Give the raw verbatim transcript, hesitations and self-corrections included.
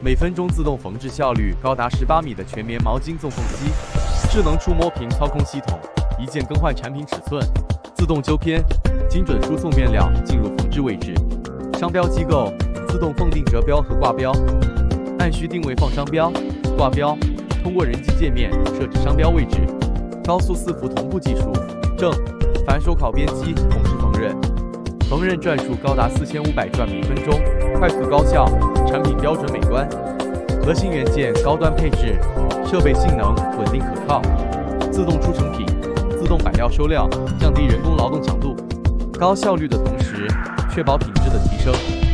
每分钟自动缝制效率高达十八米的全棉毛巾纵缝机，智能触摸屏操控系统，一键更换产品尺寸，自动纠偏，精准输送面料进入缝制位置。商标机构自动缝定折标和挂标，按需定位放商标、挂标，通过人机界面设置商标位置。高速四幅同步技术，正、反手烤边机同时缝纫，缝纫转数高达四千五百转每分钟，快速高效，产品标准美观。核心元件高端配置，设备性能稳定可靠，自动出成品，自动摆料收料，降低人工劳动强度，高效率的同时确保品质的提升。